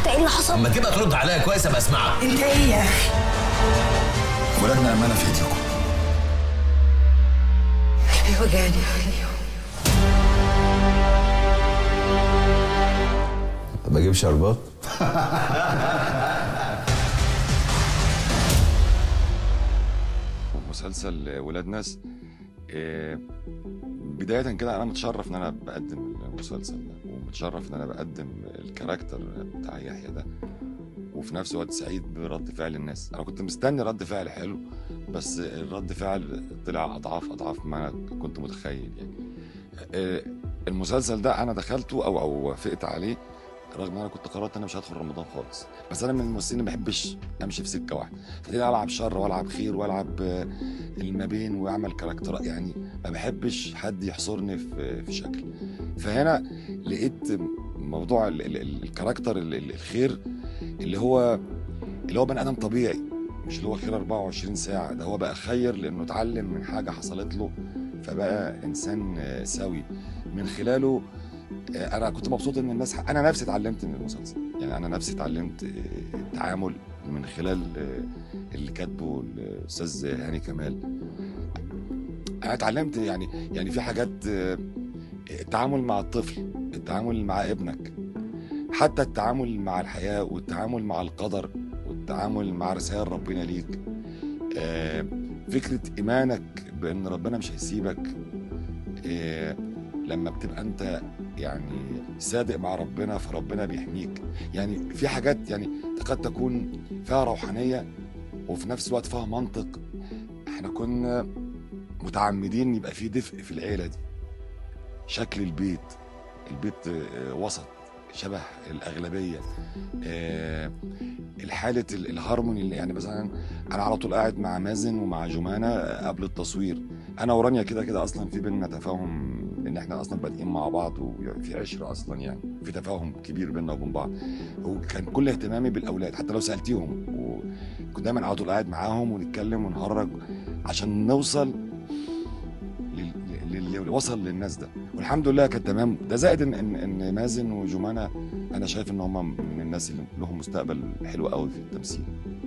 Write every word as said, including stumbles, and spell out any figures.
عارفه ايه اللي حصل. اما تبقى ترد عليا كويس ابقى اسمعك. انت ايه يا اخي؟ ولادنا امانه في ايديكم. قلبي وجعني عليهم. بجيب شربات. مسلسل ولاد ناس، بداية كده أنا متشرف إن أنا بقدم المسلسل ده، ومتشرف إن أنا بقدم الكاركتر بتاع يحيى ده، وفي نفس الوقت سعيد برد فعل الناس. أنا كنت مستني رد فعل حلو، بس الرد فعل طلع أضعاف أضعاف ما أنا كنت متخيل يعني. المسلسل ده أنا دخلته أو أو وافقت عليه رغم ان انا كنت قررت ان انا مش هدخل رمضان خالص، بس انا من الممثلين ما بحبش امشي في سكه واحده، فتلاقيني العب شر والعب خير والعب ما بين واعمل كاركترات، يعني ما بحبش حد يحصرني في في شكل. فهنا لقيت موضوع الكاركتر الخير اللي هو اللي هو بني ادم طبيعي، مش اللي هو خير أربعة وعشرين ساعه، ده هو بقى خير لانه اتعلم من حاجه حصلت له فبقى انسان سوي من خلاله. انا كنت مبسوط ان الناس، انا نفسي اتعلمت من المسلسل، يعني انا نفسي اتعلمت التعامل من خلال اللي كاتبه الاستاذ هاني كمال. انا اتعلمت يعني يعني في حاجات، التعامل مع الطفل، التعامل مع ابنك، حتى التعامل مع الحياه والتعامل مع القدر والتعامل مع رسائل ربنا ليك، فكره ايمانك بان ربنا مش هيسيبك لما بتبقى انت يعني صادق مع ربنا فربنا بيحميك. يعني في حاجات يعني قد تكون فيها روحانيه وفي نفس الوقت فيها منطق. احنا كنا متعمدين يبقى في دفء في العيله دي، شكل البيت، البيت وسط شبه الاغلبيه، الحاله الهارموني. يعني مثلا انا على طول قاعد مع مازن ومع جمانه قبل التصوير، انا ورانيا كده كده اصلا في بيننا تفاهم لان احنا اصلا بادئين مع بعض وفي عشره اصلا، يعني في تفاهم كبير بيننا وبين بعض. وكان كل اهتمامي بالاولاد حتى لو سالتيهم، وكنت دايما على طول قاعد معاهم ونتكلم ونهرج عشان نوصل اللي وصل للناس ده، والحمد لله كان تمام. ده زائد ان ان مازن وجمانه انا شايف ان هم من الناس اللي لهم مستقبل حلو قوي في التمثيل.